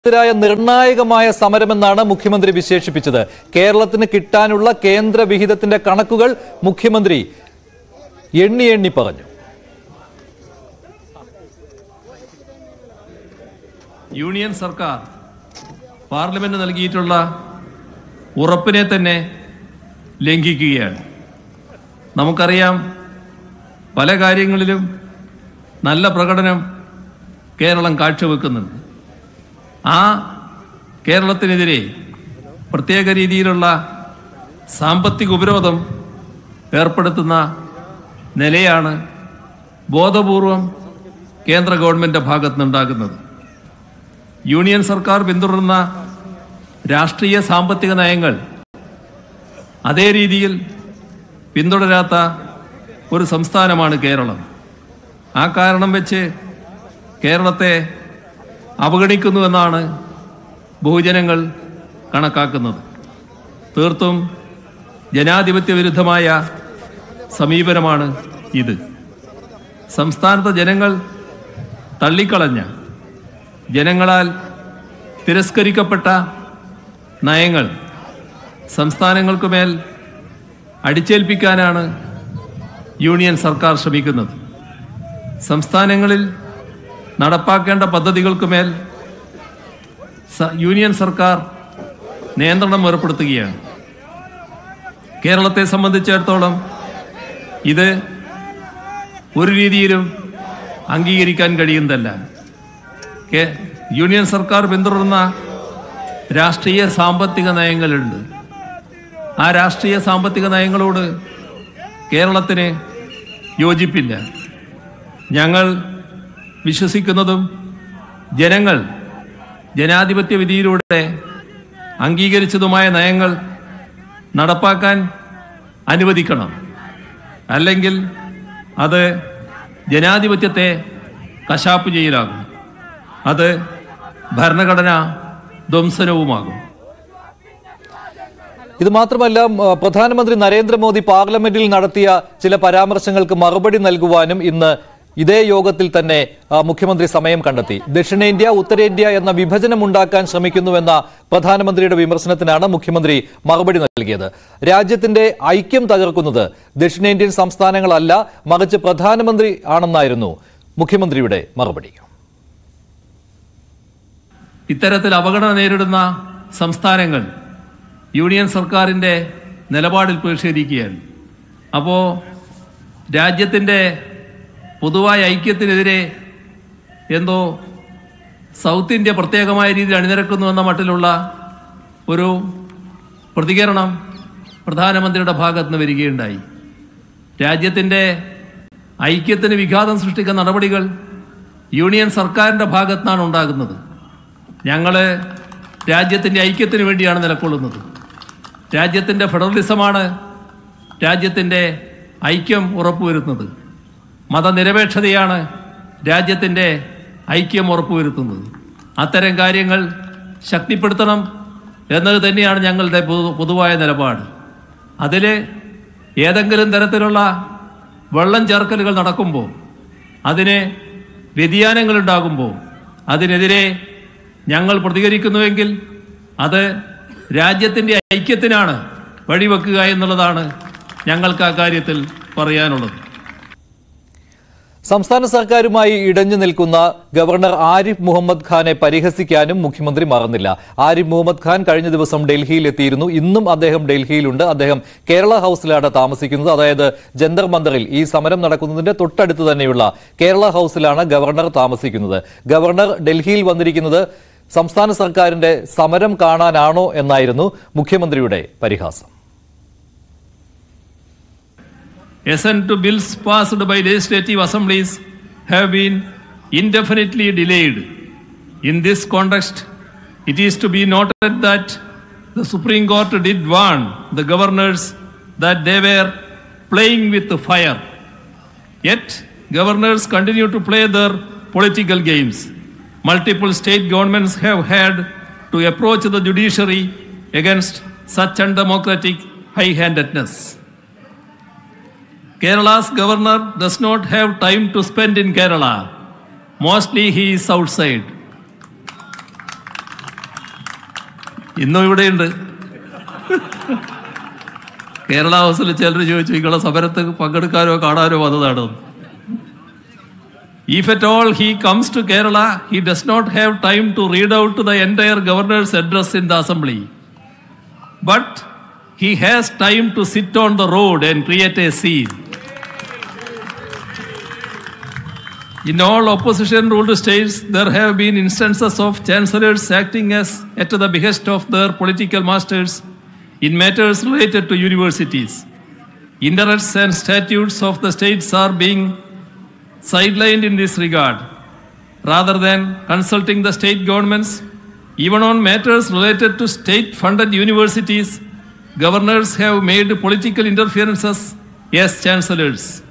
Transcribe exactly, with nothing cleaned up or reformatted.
ായ നിർണായകമായ സമരമെന്നാണ് മുഖ്യമന്ത്രി വിശേഷിപ്പിച്ചത്. കേരളത്തിന് കിട്ടാനുള്ള കേന്ദ്ര വിഹിതത്തിന്റെ കണക്കുകൾ മുഖ്യമന്ത്രി എണ്ണി എണ്ണി പറഞ്ഞു. യൂണിയൻ സർക്കാർ പാർലമെന്റ് നൽകിയിട്ടുള്ള ഉറപ്പിനെ തന്നെ ലംഘിക്കുകയാണ്. നമുക്കറിയാം, പല കാര്യങ്ങളിലും നല്ല പ്രകടനം കേരളം കാഴ്ചവെക്കുന്നുണ്ട്. ആ കേരളത്തിനെതിരെ പ്രത്യേക രീതിയിലുള്ള സാമ്പത്തിക ഉപരോധം ഏർപ്പെടുത്തുന്ന നിലയാണ് ബോധപൂർവം കേന്ദ്ര ഗവൺമെന്റിന്റെ ഭാഗത്ത് നിന്നുണ്ടാകുന്നത്. യൂണിയൻ സർക്കാർ പിന്തുടരുന്ന രാഷ്ട്രീയ സാമ്പത്തിക നയങ്ങൾ അതേ രീതിയിൽ പിന്തുടരാത്ത ഒരു സംസ്ഥാനമാണ് കേരളം. ആ കാരണം വെച്ച് കേരളത്തെ അവഗണിക്കുന്നുവെന്നാണ് ബഹുജനങ്ങൾ കണക്കാക്കുന്നത്. തീർത്തും ജനാധിപത്യ വിരുദ്ധമായ സമീപനമാണ് ഇത്. സംസ്ഥാനത്തെ ജനങ്ങൾ തള്ളിക്കളഞ്ഞ, ജനങ്ങളാൽ തിരസ്കരിക്കപ്പെട്ട നയങ്ങൾ സംസ്ഥാനങ്ങൾക്കുമേൽ അടിച്ചേൽപ്പിക്കാനാണ് യൂണിയൻ സർക്കാർ ശ്രമിക്കുന്നത്. സംസ്ഥാനങ്ങളിൽ നടപ്പാക്കേണ്ട പദ്ധതികൾക്കുമേൽ യൂണിയൻ സർക്കാർ നിയന്ത്രണം ഏർപ്പെടുത്തുകയാണ്. കേരളത്തെ സംബന്ധിച്ചിടത്തോളം ഇത് ഒരു രീതിയിലും അംഗീകരിക്കാൻ കഴിയുന്നതല്ല. യൂണിയൻ സർക്കാർ പിന്തുടരുന്ന രാഷ്ട്രീയ സാമ്പത്തിക നയങ്ങളുണ്ട്. ആ രാഷ്ട്രീയ സാമ്പത്തിക നയങ്ങളോട് കേരളത്തിന് യോജിപ്പില്ല. ഞങ്ങൾ വിശ്വസിക്കുന്നതും ജനങ്ങൾ ജനാധിപത്യ വിധിയിലൂടെ അംഗീകരിച്ചതുമായ നയങ്ങൾ നടപ്പാക്കാൻ അനുവദിക്കണം. അല്ലെങ്കിൽ അത് ജനാധിപത്യത്തെ കശാപ്പ് ചെയ്യലാകും. അത് ഭരണഘടനാ ധ്വംസനവുമാകും. ഇത് മാത്രമല്ല, പ്രധാനമന്ത്രി നരേന്ദ്രമോദി പാർലമെന്റിൽ നടത്തിയ ചില പരാമർശങ്ങൾക്ക് മറുപടി നൽകുവാനും ഇന്ന് ഇതേ യോഗത്തിൽ തന്നെ മുഖ്യമന്ത്രി സമയം കണ്ടെത്തി. ദക്ഷിണേന്ത്യ ഉത്തരേന്ത്യ എന്ന വിഭജനം ഉണ്ടാക്കാൻ ശ്രമിക്കുന്നുവെന്ന പ്രധാനമന്ത്രിയുടെ വിമർശനത്തിനാണ് മുഖ്യമന്ത്രി മറുപടി നൽകിയത്. രാജ്യത്തിന്റെ ഐക്യം തകർക്കുന്നത് ദക്ഷിണേന്ത്യൻ സംസ്ഥാനങ്ങളല്ല, മറിച്ച് പ്രധാനമന്ത്രി ആണെന്നായിരുന്നു മുഖ്യമന്ത്രിയുടെ മറുപടി. ഇത്തരത്തിൽ അവഗണന നേരിടുന്ന സംസ്ഥാനങ്ങൾ യൂണിയൻ സർക്കാരിന്റെ നിലപാടിൽ പ്രതിഷേധിക്കുകയാണ്. അപ്പോ രാജ്യത്തിന്റെ പൊതുവായ ഐക്യത്തിനെതിരെ എന്തോ സൗത്ത് ഇന്ത്യ പ്രത്യേകമായ രീതിയിൽ അണിനിരക്കുന്നു എന്ന മട്ടിലുള്ള ഒരു പ്രതികരണം പ്രധാനമന്ത്രിയുടെ ഭാഗത്ത് നിന്ന് വരികയുണ്ടായി. രാജ്യത്തിന്റെ ഐക്യത്തിന് വിഘാതം സൃഷ്ടിക്കുന്ന നടപടികൾ യൂണിയൻ സർക്കാരിന്റെ ഭാഗത്തു നിന്നാണ് ഉണ്ടാകുന്നത്. ഞങ്ങള് രാജ്യത്തിന്റെ ഐക്യത്തിന് വേണ്ടിയാണ് നിലകൊള്ളുന്നത്. രാജ്യത്തിന്റെ ഫെഡറലിസമാണ് രാജ്യത്തിന്റെ ഐക്യം ഉറപ്പുവരുത്തുന്നത്. മതനിരപേക്ഷതയാണ് രാജ്യത്തിന്റെ ഐക്യം ഉറപ്പുവരുത്തുന്നത്. അത്തരം കാര്യങ്ങൾ ശക്തിപ്പെടുത്തണം എന്നത് തന്നെയാണ് ഞങ്ങളുടെ പൊതുവായ നിലപാട്. അതിൽ ഏതെങ്കിലും തരത്തിലുള്ള വെള്ളം ചേർക്കലുകൾ നടക്കുമ്പോൾ, അതിന് വ്യതിയാനങ്ങൾ ഉണ്ടാകുമ്പോൾ അതിനെതിരെ ഞങ്ങൾ പ്രതികരിക്കുന്നുവെങ്കിൽ അത് രാജ്യത്തിന്റെ ഐക്യത്തിനാണ് വഴിവെക്കുക എന്നുള്ളതാണ് ഞങ്ങൾക്ക് ആ കാര്യത്തിൽ പറയാനുള്ളത്. സംസ്ഥാന സർക്കാരുമായി ഇടഞ്ഞു നിൽക്കുന്ന ഗവർണർ ആരിഫ് മുഹമ്മദ് ഖാനെ പരിഹസിക്കാനും മുഖ്യമന്ത്രി മറന്നില്ല. ആരിഫ് മുഹമ്മദ് ഖാൻ കഴിഞ്ഞ ദിവസം ഡൽഹിയിൽ എത്തിയിരുന്നു. ഇന്നും അദ്ദേഹം ഡൽഹിയിലുണ്ട്. അദ്ദേഹം കേരള ഹൌസിലാണ് താമസിക്കുന്നത്. അതായത് ജന്തർ മന്ദറിൽ ഈ സമരം നടക്കുന്നതിന്റെ തൊട്ടടുത്ത് തന്നെയുള്ള കേരള ഹൌസിലാണ് ഗവർണർ താമസിക്കുന്നത്. ഗവർണർ ഡൽഹിയിൽ വന്നിരിക്കുന്നത് സംസ്ഥാന സർക്കാരിന്റെ സമരം കാണാനാണോ എന്നായിരുന്നു മുഖ്യമന്ത്രിയുടെ പരിഹാസം. Assent to bills passed by legislative assemblies have been indefinitely delayed. In this context, it is to be noted that the Supreme Court did warn the governors that they were playing with the fire. Yet, governors continue to play their political games. Multiple state governments have had to approach the judiciary against such undemocratic high-handedness. Kerala's governor does not have time to spend in Kerala. Mostly he is outside. ഇന്നും ഇവിടെയുണ്ട്. കേരള ഹൗസിൽ ചിലർ ചോദിച്ചു നിങ്ങളെ സമരത്ത് പങ്കെടുക്കാനോ കാണാനോ വന്നതാണോ. If at all he comes to Kerala, he does not have time to read out the entire governor's address in the assembly. But he has time to sit on the road and create a scene. In all opposition-ruled states, there have been instances of chancellors acting as at the behest of their political masters in matters related to universities. Interests and statutes of the states are being sidelined in this regard. Rather than consulting the state governments, even on matters related to state-funded universities, governors have made political interferences as chancellors.